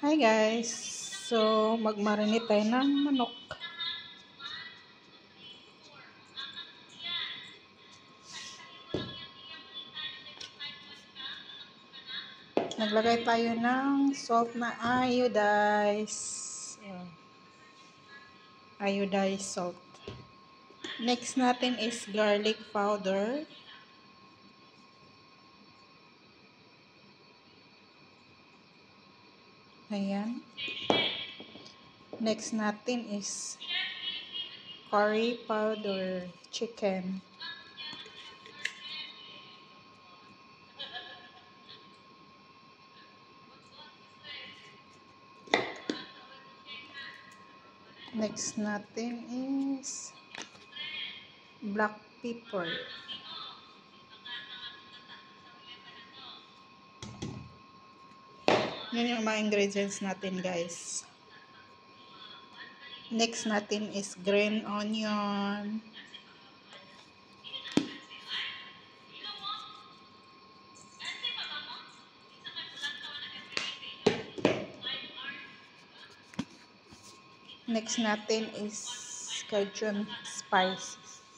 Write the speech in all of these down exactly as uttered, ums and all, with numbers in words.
Hi guys! So, magmarinate tayo ng manok. Naglagay tayo ng salt na iodized. Ayan. Iodized salt. Next natin is garlic powder. Ayan. Next natin is curry powder, chicken. Next natin is black pepper. Yan yung mga ingredients natin, guys. Next natin is green onion. Next natin is Cajun spices.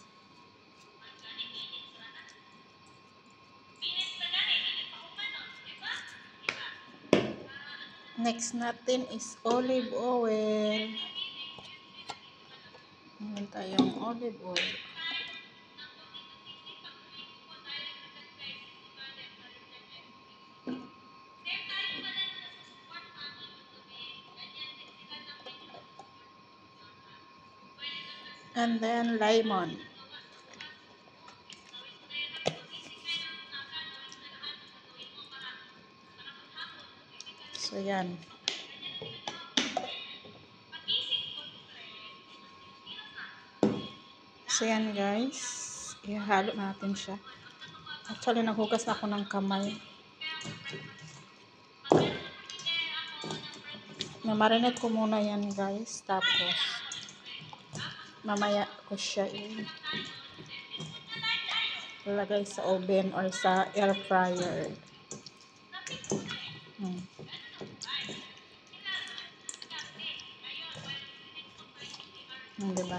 Next natin is olive oil. Meron tayong olive oil. And then lemon. So yan. So yan guys. Ihalo natin siya. Actually naghugas ako ng kamay. Na-marinate ko muna yan guys. Tapos mamaya ko siya ilagay sa oven or sa air fryer. Hmm. Hmm, diba?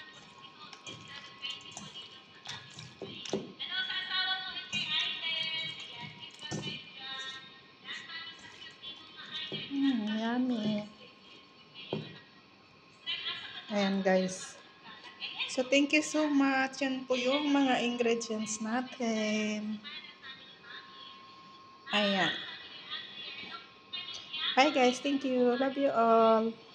Hmm, yummy. Ayan guys. So thank you so much. Yan po yung mga ingredients natin. Ayan. Bye guys. Thank you. Love you all.